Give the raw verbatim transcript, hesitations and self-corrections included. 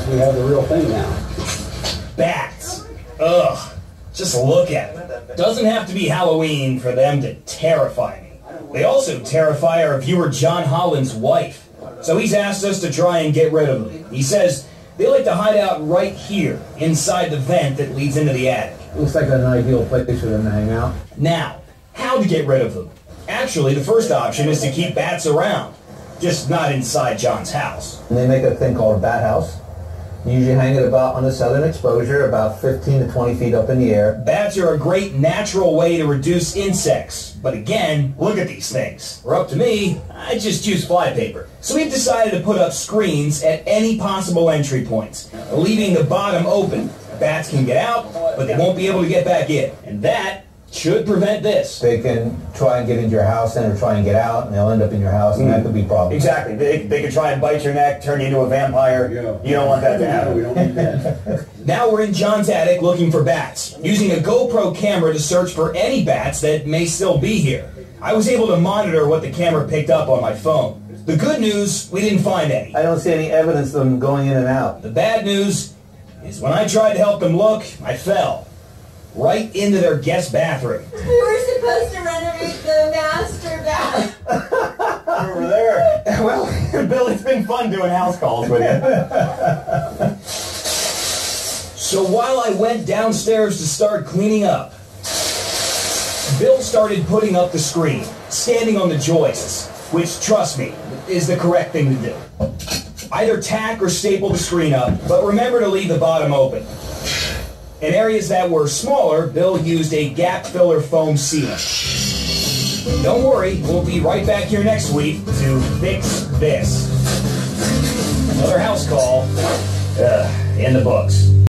we have the real thing now. Bats. Ugh. Just look at them. Doesn't have to be Halloween for them to terrify me. They also terrify our viewer John Holland's wife. So he's asked us to try and get rid of them. He says they like to hide out right here, inside the vent that leads into the attic. Looks like an ideal place for them to hang out. Now, how to get rid of them? Actually, the first option is to keep bats around, just not inside John's house. And they make a thing called a bat house. You usually hang it about on the southern exposure, about fifteen to twenty feet up in the air. Bats are a great natural way to reduce insects. But again, look at these things. Or up to me, I just use flypaper. So we've decided to put up screens at any possible entry points, leaving the bottom open. Bats can get out, but they won't be able to get back in. And that should prevent this. They can try and get into your house and or try and get out, and they'll end up in your house, and mm. that could be a problem. Exactly. They, they could try and bite your neck, turn you into a vampire. Yeah. You don't want that to happen. We don't need that. Now we're in John's attic looking for bats, using a GoPro camera to search for any bats that may still be here. I was able to monitor what the camera picked up on my phone. The good news, we didn't find any. I don't see any evidence of them going in and out. The bad news is when I tried to help them look, I fell. Right into their guest bathroom. We were supposed to renovate the master bath. Over there. Well, Bill, it's been fun doing house calls with you. So while I went downstairs to start cleaning up, Bill started putting up the screen, standing on the joists, which, trust me, is the correct thing to do. Either tack or staple the screen up, but remember to leave the bottom open. In areas that were smaller, Bill used a gap filler foam sealant. Don't worry, we'll be right back here next week to fix this. Another house call uh, in the books.